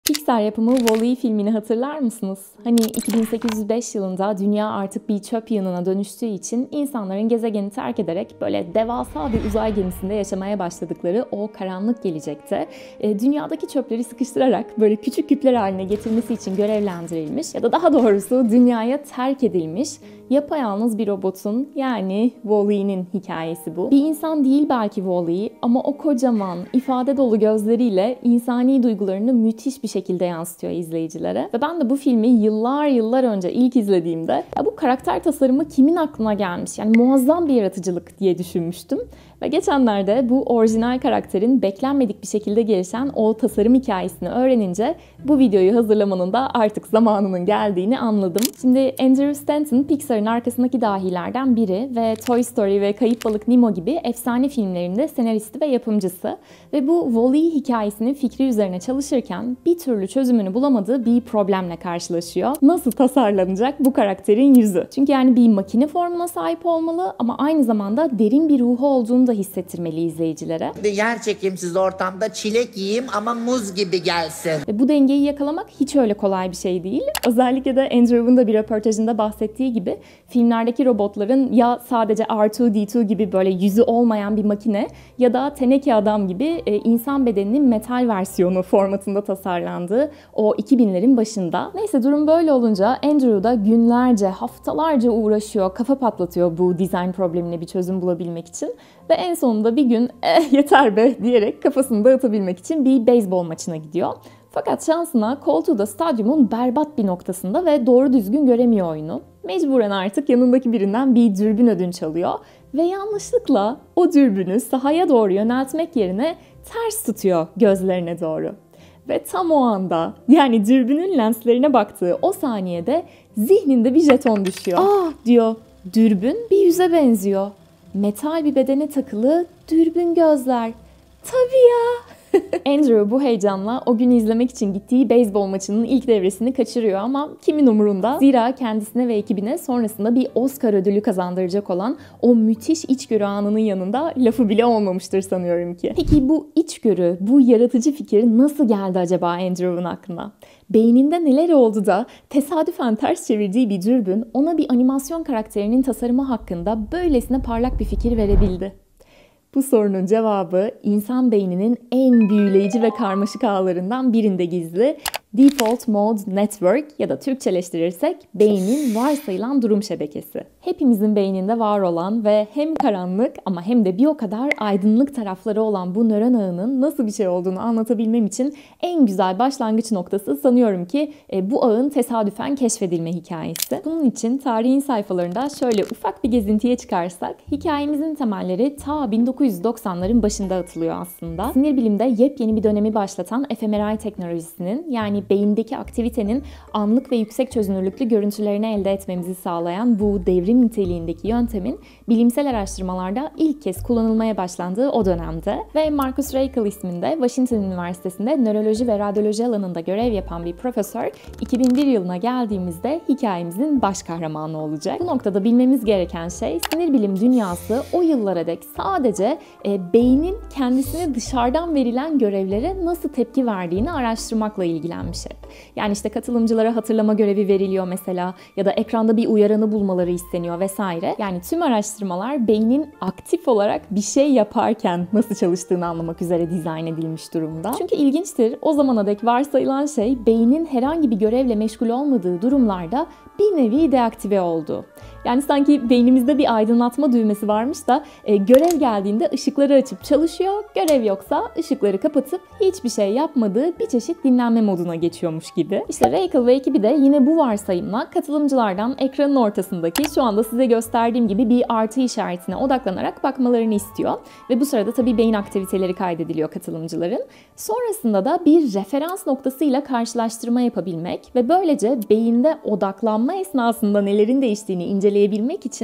Pixar yapımı Wall-E filmini hatırlar mısınız? Hani 2805 yılında dünya artık bir çöp yığınına dönüştüğü için insanların gezegeni terk ederek böyle devasa bir uzay gemisinde yaşamaya başladıkları o karanlık gelecekte dünyadaki çöpleri sıkıştırarak böyle küçük küpler haline getirmesi için görevlendirilmiş ya da daha doğrusu dünyaya terk edilmiş yapayalnız bir robotun yani Wall-E'nin hikayesi bu. Bir insan değil belki Wall-E ama o kocaman, ifade dolu gözleriyle insani duygularını müthiş bir şekilde yansıtıyor izleyicilere. Ve ben de bu filmi yıllar önce ilk izlediğimde ya bu karakter tasarımı kimin aklına gelmiş? Yani muazzam bir yaratıcılık diye düşünmüştüm. Ve geçenlerde bu orijinal karakterin beklenmedik bir şekilde gelişen o tasarım hikayesini öğrenince bu videoyu hazırlamanın da artık zamanının geldiğini anladım. Şimdi Andrew Stanton Pixar'ın arkasındaki dahilerden biri ve Toy Story ve Kayıp Balık Nemo gibi efsane filmlerinde senaristi ve yapımcısı. Ve bu Wall-E hikayesinin fikri üzerine çalışırken bir türlü çözümünü bulamadığı bir problemle karşılaşıyor. Nasıl tasarlanacak bu karakterin yüzü? Çünkü yani bir makine formuna sahip olmalı ama aynı zamanda derin bir ruhu olduğunu da hissettirmeli izleyicilere. Yer çekimsiz ortamda çilek yiyeyim ama muz gibi gelsin. Ve bu dengeyi yakalamak hiç öyle kolay bir şey değil. Özellikle de Andrew'un da bir röportajında bahsettiği gibi filmlerdeki robotların ya sadece R2-D2 gibi böyle yüzü olmayan bir makine ya da teneke adam gibi insan bedeninin metal versiyonu formatında tasarlandığı o 2000'lerin başında. Neyse durum böyle olunca Andrew da günlerce, haftalarca uğraşıyor, kafa patlatıyor bu dizayn problemine bir çözüm bulabilmek için. Ve en sonunda bir gün yeter be diyerek kafasını dağıtabilmek için bir beyzbol maçına gidiyor. Fakat şansına koltuğu da stadyumun berbat bir noktasında ve doğru düzgün göremiyor oyunu. Mecburen artık yanındaki birinden bir dürbün ödünç alıyor ve yanlışlıkla o dürbünü sahaya doğru yöneltmek yerine ters tutuyor gözlerine doğru. Ve tam o anda yani dürbünün lenslerine baktığı o saniyede zihninde bir jeton düşüyor. Diyor, dürbün bir yüze benziyor. Metal bir bedene takılı dürbün gözler. Tabii ya. Andrew bu heyecanla o gün izlemek için gittiği beyzbol maçının ilk devresini kaçırıyor ama kimin umurunda? Zira kendisine ve ekibine sonrasında bir Oscar ödülü kazandıracak olan o müthiş içgörü anının yanında lafı bile olmamıştır sanıyorum ki. Peki bu içgörü, bu yaratıcı fikir nasıl geldi acaba Andrew'un aklına? Beyninde neler oldu da tesadüfen ters çevirdiği bir dürbün ona bir animasyon karakterinin tasarımı hakkında böylesine parlak bir fikir verebildi? Bu sorunun cevabı insan beyninin en büyüleyici ve karmaşık ağlarından birinde gizli. Default Mode Network ya da Türkçeleştirirsek beynin varsayılan durum şebekesi. Hepimizin beyninde var olan ve hem karanlık ama hem de bir o kadar aydınlık tarafları olan bu nöron ağının nasıl bir şey olduğunu anlatabilmem için en güzel başlangıç noktası sanıyorum ki bu ağın tesadüfen keşfedilme hikayesi. Bunun için tarihin sayfalarında şöyle ufak bir gezintiye çıkarsak hikayemizin temelleri ta 1990'ların başında atılıyor aslında. Sinir bilimde yepyeni bir dönemi başlatan fMRI teknolojisinin yani beyindeki aktivitenin anlık ve yüksek çözünürlüklü görüntülerini elde etmemizi sağlayan bu devrim niteliğindeki yöntemin bilimsel araştırmalarda ilk kez kullanılmaya başlandığı o dönemde ve Marcus Raichle isminde Washington Üniversitesi'nde nöroloji ve radyoloji alanında görev yapan bir profesör 2001 yılına geldiğimizde hikayemizin baş kahramanı olacak. Bu noktada bilmemiz gereken şey sinir bilim dünyası o yıllara dek sadece beynin kendisine dışarıdan verilen görevlere nasıl tepki verdiğini araştırmakla ilgilenmiş hep. Yani işte katılımcılara hatırlama görevi veriliyor mesela ya da ekranda bir uyaranı bulmaları isteniyor vesaire. Yani tüm araştırmalar beynin aktif olarak bir şey yaparken nasıl çalıştığını anlamak üzere dizayn edilmiş durumda. Çünkü ilginçtir, o zamana dek varsayılan şey beynin herhangi bir görevle meşgul olmadığı durumlarda bir nevi deaktive oldu. Yani sanki beynimizde bir aydınlatma düğmesi varmış da görev geldiğinde ışıkları açıp çalışıyor, görev yoksa ışıkları kapatıp hiçbir şey yapmadığı bir çeşit dinlenme moduna geçiyormuş gibi. İşte Raichle ve ekibi de yine bu varsayımla katılımcılardan ekranın ortasındaki şu anda size gösterdiğim gibi bir artı işaretine odaklanarak bakmalarını istiyor. Ve bu sırada tabii beyin aktiviteleri kaydediliyor katılımcıların. Sonrasında da bir referans noktasıyla karşılaştırma yapabilmek ve böylece beyinde odaklanma esnasında nelerin değiştiğini inceleyebilmek için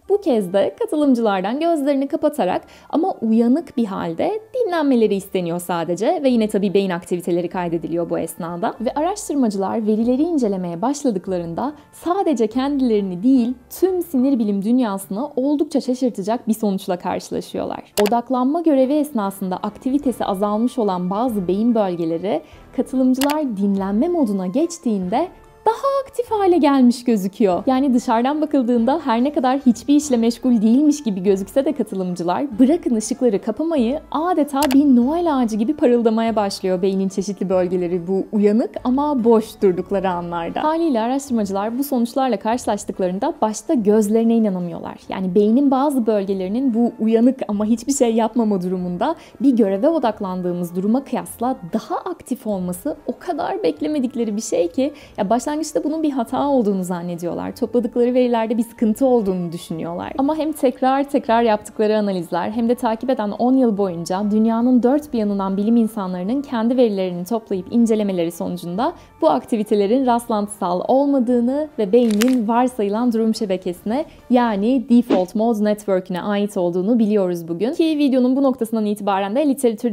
Bu kez de katılımcılardan gözlerini kapatarak ama uyanık bir halde dinlenmeleri isteniyor sadece ve yine tabii beyin aktiviteleri kaydediliyor bu esnada. Ve araştırmacılar verileri incelemeye başladıklarında sadece kendilerini değil tüm sinir bilim dünyasını oldukça şaşırtacak bir sonuçla karşılaşıyorlar. Odaklanma görevi esnasında aktivitesi azalmış olan bazı beyin bölgeleri katılımcılar dinlenme moduna geçtiğinde daha aktif hale gelmiş gözüküyor. Yani dışarıdan bakıldığında her ne kadar hiçbir işle meşgul değilmiş gibi gözükse de katılımcılar bırakın ışıkları kapamayı adeta bir Noel ağacı gibi parıldamaya başlıyor beynin çeşitli bölgeleri bu uyanık ama boş durdukları anlarda. Haliyle araştırmacılar bu sonuçlarla karşılaştıklarında başta gözlerine inanamıyorlar. Yani beynin bazı bölgelerinin bu uyanık ama hiçbir şey yapmama durumunda bir göreve odaklandığımız duruma kıyasla daha aktif olması o kadar beklemedikleri bir şey ki ya başlangıçta bunun bir hata olduğunu zannediyorlar. Topladıkları verilerde bir sıkıntı olduğunu düşünüyorlar. Ama hem tekrar yaptıkları analizler hem de takip eden 10 yıl boyunca dünyanın dört bir yanından bilim insanlarının kendi verilerini toplayıp incelemeleri sonucunda bu aktivitelerin rastlantısal olmadığını ve beynin varsayılan durum şebekesine yani Default Mode Network'üne ait olduğunu biliyoruz bugün. Ki videonun bu noktasından itibaren de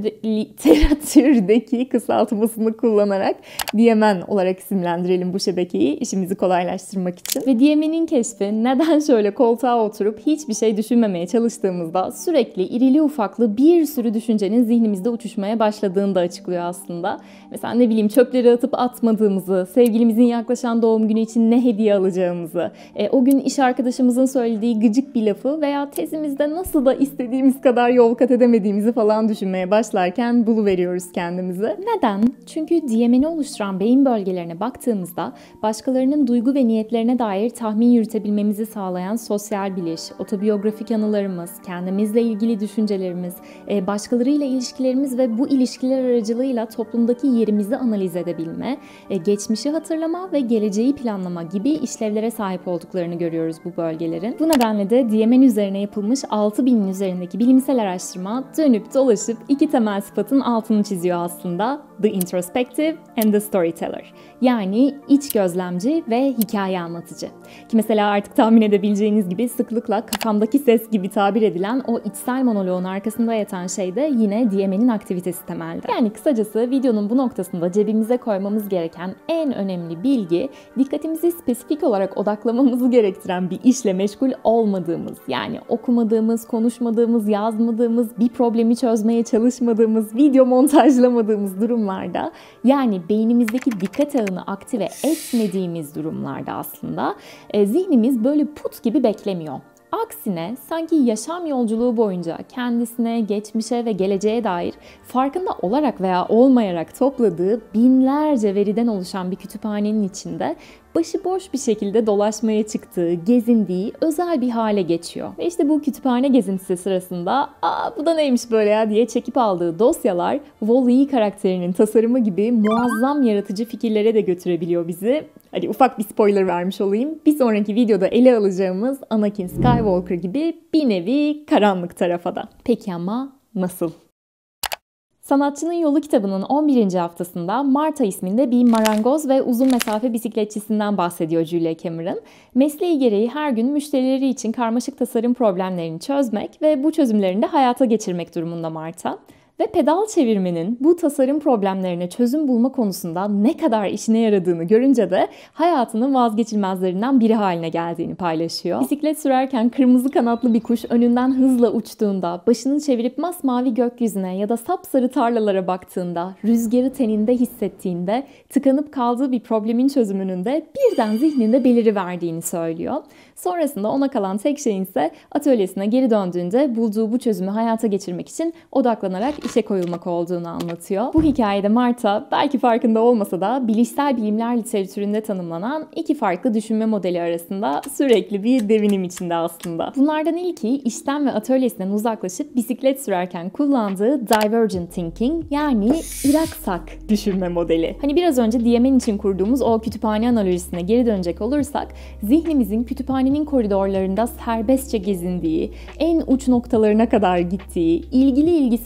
literatürdeki kısaltmasını kullanarak DMN olarak isimlendirelim bu şebekeyi işimizi kolaylaştırmak için. Ve DMN'in keşfi neden şöyle koltuğa oturup hiçbir şey düşünmemeye çalıştığımızda sürekli irili ufaklı bir sürü düşüncenin zihnimizde uçuşmaya başladığını da açıklıyor aslında. Mesela ne bileyim çöpleri atıp atmadığımızı, sevgilimizin yaklaşan doğum günü için ne hediye alacağımızı, o gün iş arkadaşımızın söylediği gıcık bir lafı veya tezimizde nasıl da istediğimiz kadar yol kat edemediğimizi falan düşünmeye başlarken buluveriyoruz kendimizi. Neden? Çünkü DMN'i oluşturan beyin bölgelerine baktığımızda başkalarının duygu ve niyetlerine dair tahmin yürütebilmemizi sağlayan sosyal biliş, otobiyografik anılarımız, kendimizle ilgili düşüncelerimiz, başkalarıyla ilişkilerimiz ve bu ilişkiler aracılığıyla toplumdaki yerimizi analiz edebilme, geçmişi hatırlama ve geleceği planlama gibi işlevlere sahip olduklarını görüyoruz bu bölgelerin. Bu nedenle de DMN üzerine yapılmış 6000'in üzerindeki bilimsel araştırma dönüp dolaşıp iki temel sıfatın altını çiziyor aslında. The introspective and the storyteller. Yani iç gözlemci ve hikaye anlatıcı. Ki mesela artık tahmin edebileceğiniz gibi sıklıkla kafamdaki ses gibi tabir edilen o içsel monoloğun arkasında yatan şey de yine DMN'in aktivitesi temelde. Yani kısacası videonun bu noktasında cebimize koymamız gereken en önemli bilgi dikkatimizi spesifik olarak odaklamamızı gerektiren bir işle meşgul olmadığımız, yani okumadığımız, konuşmadığımız, yazmadığımız, bir problemi çözmeye çalışmadığımız, video montajlamadığımız durumlarda, yani beynimizdeki dikkat ağını aktive etmediğimiz durumlarda aslında zihnimiz böyle put gibi beklemiyor. Aksine sanki yaşam yolculuğu boyunca kendisine, geçmişe ve geleceğe dair farkında olarak veya olmayarak topladığı binlerce veriden oluşan bir kütüphanenin içinde başıboş bir şekilde dolaşmaya çıktığı, gezindiği özel bir hale geçiyor. Ve işte bu kütüphane gezintisi sırasında bu da neymiş böyle ya diye çekip aldığı dosyalar Wall-E karakterinin tasarımı gibi muazzam yaratıcı fikirlere de götürebiliyor bizi. Hadi ufak bir spoiler vermiş olayım. Bir sonraki videoda ele alacağımız Anakin Skywalker gibi bir nevi karanlık tarafa da. Peki ama nasıl? Sanatçının Yolu kitabının 11. haftasında Marta isminde bir marangoz ve uzun mesafe bisikletçisinden bahsediyor Julia Cameron. Mesleği gereği her gün müşterileri için karmaşık tasarım problemlerini çözmek ve bu çözümlerini de hayata geçirmek durumunda Marta. Ve pedal çevirmenin bu tasarım problemlerine çözüm bulma konusunda ne kadar işine yaradığını görünce de hayatının vazgeçilmezlerinden biri haline geldiğini paylaşıyor. Bisiklet sürerken kırmızı kanatlı bir kuş önünden hızla uçtuğunda, başını çevirip masmavi gökyüzüne ya da sapsarı tarlalara baktığında, rüzgarı teninde hissettiğinde, tıkanıp kaldığı bir problemin çözümünün de birden zihninde beliriverdiğini söylüyor. Sonrasında ona kalan tek şeyin ise atölyesine geri döndüğünde bulduğu bu çözümü hayata geçirmek için odaklanarak işe koyulmak olduğunu anlatıyor. Bu hikayede Marta belki farkında olmasa da bilişsel bilimler literatüründe tanımlanan iki farklı düşünme modeli arasında sürekli bir devinim içinde aslında. Bunlardan ilki işten ve atölyesinden uzaklaşıp bisiklet sürerken kullandığı divergent thinking yani iraksak düşünme modeli. Hani biraz önce DMN için kurduğumuz o kütüphane analojisine geri dönecek olursak zihnimizin kütüphanenin koridorlarında serbestçe gezindiği, en uç noktalarına kadar gittiği, ilgili ilgisiz demeden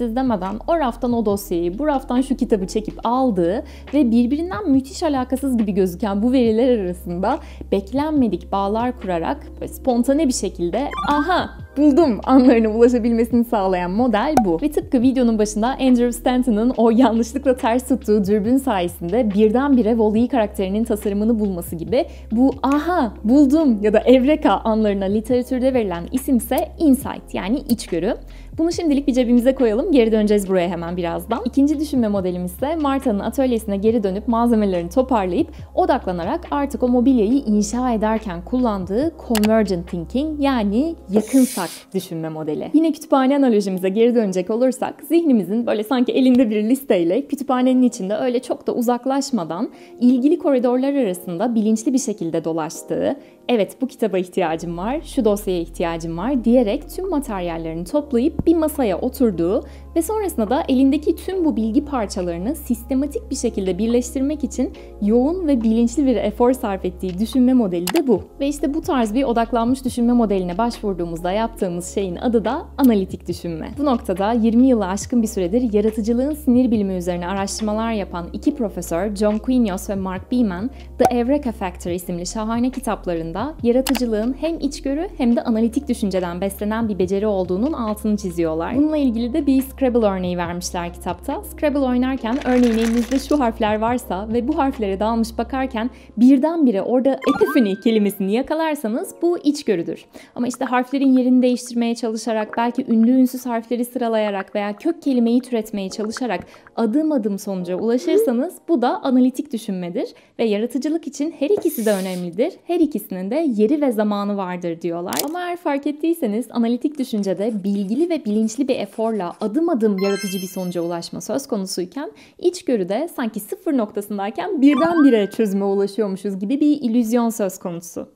bakmadan o raftan o dosyayı, bu raftan şu kitabı çekip aldığı ve birbirinden müthiş alakasız gibi gözüken bu veriler arasında beklenmedik bağlar kurarak spontane bir şekilde "aha buldum" anlarına ulaşabilmesini sağlayan model bu. Ve tıpkı videonun başında Andrew Stanton'ın o yanlışlıkla ters tuttuğu dürbün sayesinde birdenbire Wall-E karakterinin tasarımını bulması gibi bu "aha buldum" ya da "evreka" anlarına literatürde verilen isimse insight, yani içgörü. Bunu şimdilik bir cebimize koyalım. Geri döneceğiz buraya hemen birazdan. İkinci düşünme modelimiz ise Martha'nın atölyesine geri dönüp malzemelerini toparlayıp odaklanarak artık o mobilyayı inşa ederken kullandığı convergent thinking, yani yakınsak düşünme modeli. Yine kütüphane analojimize geri dönecek olursak zihnimizin böyle sanki elinde bir listeyle kütüphanenin içinde öyle çok da uzaklaşmadan ilgili koridorlar arasında bilinçli bir şekilde dolaştığı, evet bu kitaba ihtiyacım var, şu dosyaya ihtiyacım var diyerek tüm materyallerini toplayıp bir masaya oturduğu ve sonrasında da elindeki tüm bu bilgi parçalarını sistematik bir şekilde birleştirmek için yoğun ve bilinçli bir efor sarf ettiği düşünme modeli de bu. Ve işte bu tarz bir odaklanmış düşünme modeline başvurduğumuzda yaptığımız şeyin adı da analitik düşünme. Bu noktada 20 yılı aşkın bir süredir yaratıcılığın sinir bilimi üzerine araştırmalar yapan iki profesör John Quinones ve Mark Beeman, The Eureka Factor isimli şahane kitaplarında yaratıcılığın hem içgörü hem de analitik düşünceden beslenen bir beceri olduğunun altını çiziyorlar. Bununla ilgili de bir Scrabble örneği vermişler kitapta. Scrabble oynarken örneğin elinizde şu harfler varsa ve bu harflere dalmış bakarken birdenbire orada epiphany kelimesini yakalarsanız bu içgörüdür. Ama işte harflerin yerini değiştirmeye çalışarak, belki ünlü ünsüz harfleri sıralayarak veya kök kelimeyi türetmeye çalışarak adım adım sonuca ulaşırsanız bu da analitik düşünmedir ve yaratıcılık için her ikisi de önemlidir. Her ikisinin de yeri ve zamanı vardır diyorlar. Ama eğer fark ettiyseniz analitik düşüncede bilgili ve bilinçli bir eforla adım adım yaratıcı bir sonuca ulaşma söz konusuyken içgörüde sanki sıfır noktasındayken birdenbire çözüme ulaşıyormuşuz gibi bir illüzyon söz konusu.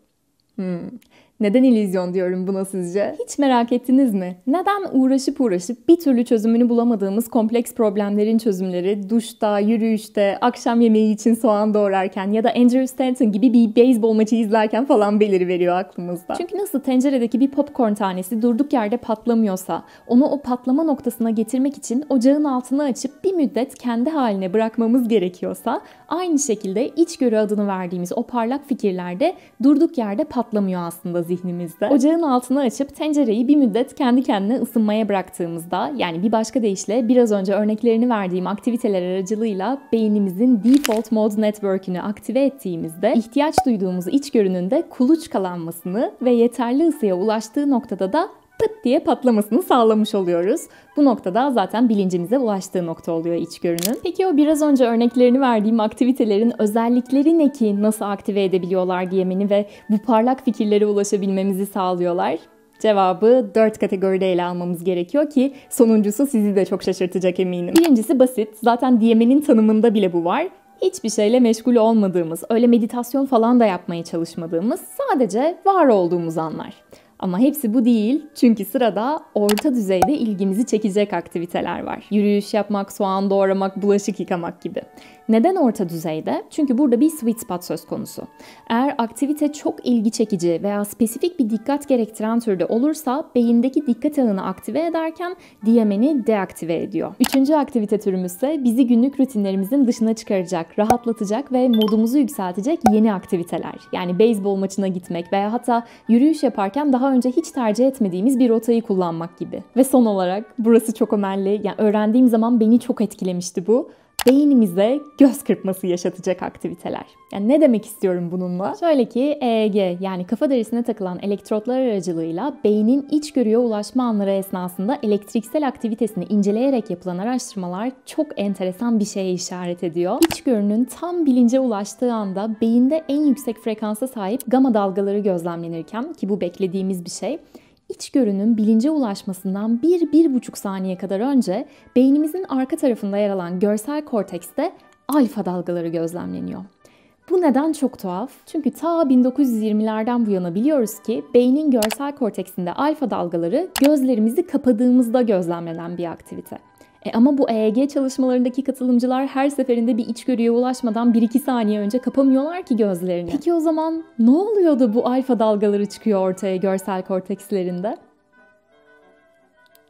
Neden illüzyon diyorum buna sizce? Hiç merak ettiniz mi? Neden uğraşıp bir türlü çözümünü bulamadığımız kompleks problemlerin çözümleri duşta, yürüyüşte, akşam yemeği için soğan doğrarken ya da Andrew Stanton gibi bir beyzbol maçı izlerken falan beliriveriyor aklımızda. Çünkü nasıl tenceredeki bir popcorn tanesi durduk yerde patlamıyorsa, onu o patlama noktasına getirmek için ocağın altını açıp bir müddet kendi haline bırakmamız gerekiyorsa, aynı şekilde içgörü adını verdiğimiz o parlak fikirler de durduk yerde patlamıyor aslında zihnimizde. Ocağın altını açıp tencereyi bir müddet kendi kendine ısınmaya bıraktığımızda, yani bir başka deyişle biraz önce örneklerini verdiğim aktiviteler aracılığıyla beynimizin default mode network'ünü aktive ettiğimizde ihtiyaç duyduğumuz içgörünün de kuluçkalanmasını ve yeterli ısıya ulaştığı noktada da pıt diye patlamasını sağlamış oluyoruz. Bu noktada zaten bilincimize ulaştığı nokta oluyor içgörünün. Peki o biraz önce örneklerini verdiğim aktivitelerin özellikleri ne ki nasıl aktive edebiliyorlar diyemeni ve bu parlak fikirlere ulaşabilmemizi sağlıyorlar? Cevabı 4 kategoride ele almamız gerekiyor ki sonuncusu sizi de çok şaşırtacak eminim. Birincisi basit. Zaten diyemenin tanımında bile bu var. Hiçbir şeyle meşgul olmadığımız, öyle meditasyon falan da yapmaya çalışmadığımız, sadece var olduğumuz anlar. Ama hepsi bu değil, çünkü sırada orta düzeyde ilgimizi çekecek aktiviteler var. Yürüyüş yapmak, soğan doğramak, bulaşık yıkamak gibi. Neden orta düzeyde? Çünkü burada bir sweet spot söz konusu. Eğer aktivite çok ilgi çekici veya spesifik bir dikkat gerektiren türde olursa beyindeki dikkat ağını aktive ederken DMN'i deaktive ediyor. Üçüncü aktivite türümüz ise bizi günlük rutinlerimizin dışına çıkaracak, rahatlatacak ve modumuzu yükseltecek yeni aktiviteler. Yani beyzbol maçına gitmek veya hatta yürüyüş yaparken daha önce hiç tercih etmediğimiz bir rotayı kullanmak gibi. Ve son olarak burası çok önemli. Yani öğrendiğim zaman beni çok etkilemişti bu. Beynimize göz kırpması yaşatacak aktiviteler. Yani ne demek istiyorum bununla? Şöyle ki EEG, yani kafa derisine takılan elektrotlar aracılığıyla beynin içgörüye ulaşma anları esnasında elektriksel aktivitesini inceleyerek yapılan araştırmalar çok enteresan bir şeye işaret ediyor. İçgörünün tam bilince ulaştığı anda beyinde en yüksek frekansa sahip gama dalgaları gözlemlenirken, ki bu beklediğimiz bir şey, İçgörünün bilince ulaşmasından 1-1,5 saniye kadar önce beynimizin arka tarafında yer alan görsel kortekste alfa dalgaları gözlemleniyor. Bu neden çok tuhaf? Çünkü ta 1920'lerden bu yana biliyoruz ki beynin görsel korteksinde alfa dalgaları gözlerimizi kapadığımızda gözlemlenen bir aktivite. Ama bu EEG çalışmalarındaki katılımcılar her seferinde bir içgörüye ulaşmadan 1-2 saniye önce kapamıyorlar ki gözlerini. Peki o zaman ne oluyor da bu alfa dalgaları çıkıyor ortaya görsel kortekslerinde?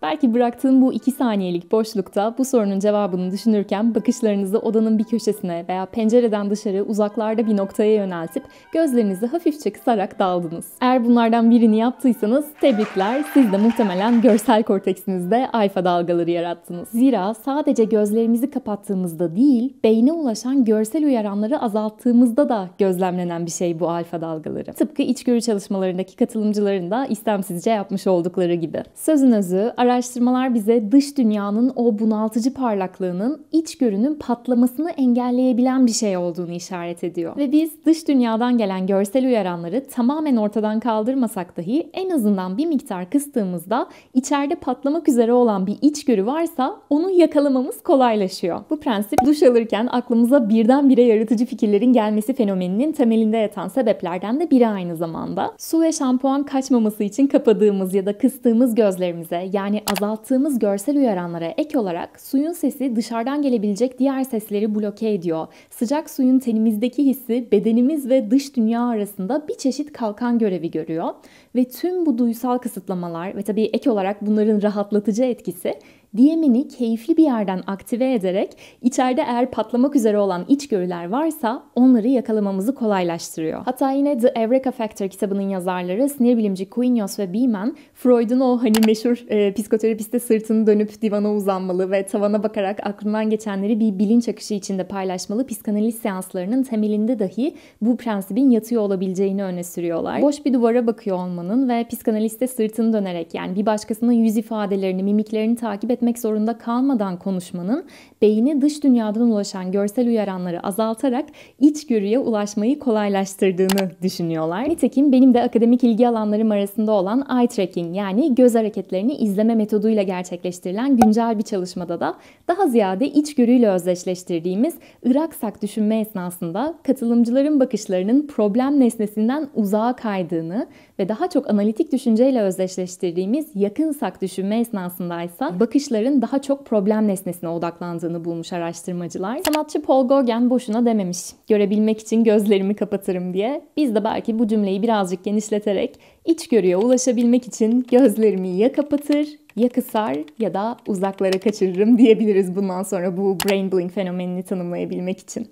Belki bıraktığım bu 2 saniyelik boşlukta bu sorunun cevabını düşünürken bakışlarınızı odanın bir köşesine veya pencereden dışarı uzaklarda bir noktaya yöneltip gözlerinizi hafifçe kısarak daldınız. Eğer bunlardan birini yaptıysanız tebrikler, siz de muhtemelen görsel korteksinizde alfa dalgaları yarattınız. Zira sadece gözlerimizi kapattığımızda değil, beyne ulaşan görsel uyaranları azalttığımızda da gözlemlenen bir şey bu alfa dalgaları. Tıpkı içgörü çalışmalarındaki katılımcıların da istemsizce yapmış oldukları gibi. Sözün özü, araştırmalar bize dış dünyanın o bunaltıcı parlaklığının içgörünün patlamasını engelleyebilen bir şey olduğunu işaret ediyor. Ve biz dış dünyadan gelen görsel uyaranları tamamen ortadan kaldırmasak dahi en azından bir miktar kıstığımızda içeride patlamak üzere olan bir içgörü varsa onu yakalamamız kolaylaşıyor. Bu prensip duş alırken aklımıza birdenbire yaratıcı fikirlerin gelmesi fenomeninin temelinde yatan sebeplerden de biri aynı zamanda. Su ve şampuan kaçmaması için kapadığımız ya da kıstığımız gözlerimize, yani azalttığımız görsel uyaranlara ek olarak suyun sesi dışarıdan gelebilecek diğer sesleri bloke ediyor. Sıcak suyun tenimizdeki hissi bedenimiz ve dış dünya arasında bir çeşit kalkan görevi görüyor. Ve tüm bu duysal kısıtlamalar ve tabii ek olarak bunların rahatlatıcı etkisi DMN'i keyifli bir yerden aktive ederek içeride eğer patlamak üzere olan içgörüler varsa onları yakalamamızı kolaylaştırıyor. Hatta yine The Eureka Factor kitabının yazarları sinir bilimci Quiñones ve Beeman, Freud'un o meşhur psikoterapiste sırtını dönüp divana uzanmalı ve tavana bakarak aklından geçenleri bir bilinç akışı içinde paylaşmalı psikanaliz seanslarının temelinde dahi bu prensibin yatıyor olabileceğini öne sürüyorlar. Boş bir duvara bakıyor olmanın ve psikanaliste sırtını dönerek, yani bir başkasının yüz ifadelerini, mimiklerini takip etmek zorunda kalmadan konuşmanın beyni dış dünyadan ulaşan görsel uyaranları azaltarak içgörüye ulaşmayı kolaylaştırdığını düşünüyorlar. Nitekim benim de akademik ilgi alanlarım arasında olan eye tracking, yani göz hareketlerini izleme metoduyla gerçekleştirilen güncel bir çalışmada da daha ziyade içgörüyle özdeşleştirdiğimiz ıraksak düşünme esnasında katılımcıların bakışlarının problem nesnesinden uzağa kaydığını ve daha çok analitik düşünceyle özdeşleştirdiğimiz yakınsak düşünme esnasındaysa bakışların daha çok problem nesnesine odaklandığını bulmuş araştırmacılar. Sanatçı Paul Gauguin boşuna dememiş, görebilmek için gözlerimi kapatırım diye. Biz de belki bu cümleyi birazcık genişleterek içgörüye ulaşabilmek için gözlerimi ya kapatır, ya kısar ya da uzaklara kaçırırım diyebiliriz bundan sonra bu brain blink fenomenini tanımlayabilmek için.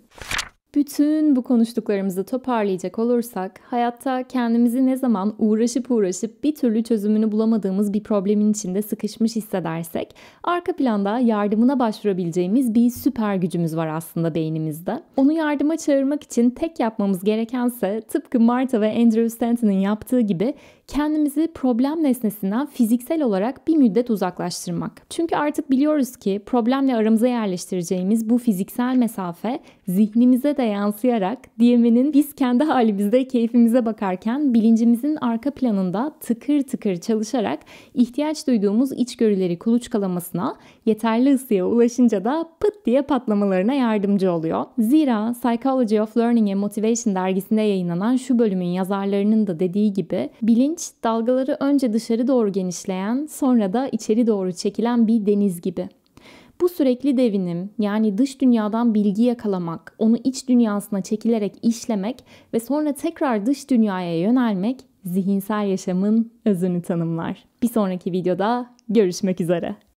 Bütün bu konuştuklarımızı toparlayacak olursak, hayatta kendimizi ne zaman uğraşıp bir türlü çözümünü bulamadığımız bir problemin içinde sıkışmış hissedersek, arka planda yardımına başvurabileceğimiz bir süper gücümüz var aslında beynimizde. Onu yardıma çağırmak için tek yapmamız gerekense, tıpkı Martha ve Andrew Stanton'ın yaptığı gibi kendimizi problem nesnesinden fiziksel olarak bir müddet uzaklaştırmak. Çünkü artık biliyoruz ki problemle aramıza yerleştireceğimiz bu fiziksel mesafe zihnimize de yansıyarak DMN'in biz kendi halimizde keyfimize bakarken bilincimizin arka planında tıkır tıkır çalışarak ihtiyaç duyduğumuz içgörüleri kuluçkalamasına, yeterli ısıya ulaşınca da pıt diye patlamalarına yardımcı oluyor. Zira Psychology of Learning and Motivation dergisinde yayınlanan şu bölümün yazarlarının da dediği gibi bilinç dalgaları önce dışarı doğru genişleyen, sonra da içeri doğru çekilen bir deniz gibi. Bu sürekli devinim, yani dış dünyadan bilgi yakalamak, onu iç dünyasına çekilerek işlemek ve sonra tekrar dış dünyaya yönelmek zihinsel yaşamın özünü tanımlar. Bir sonraki videoda görüşmek üzere.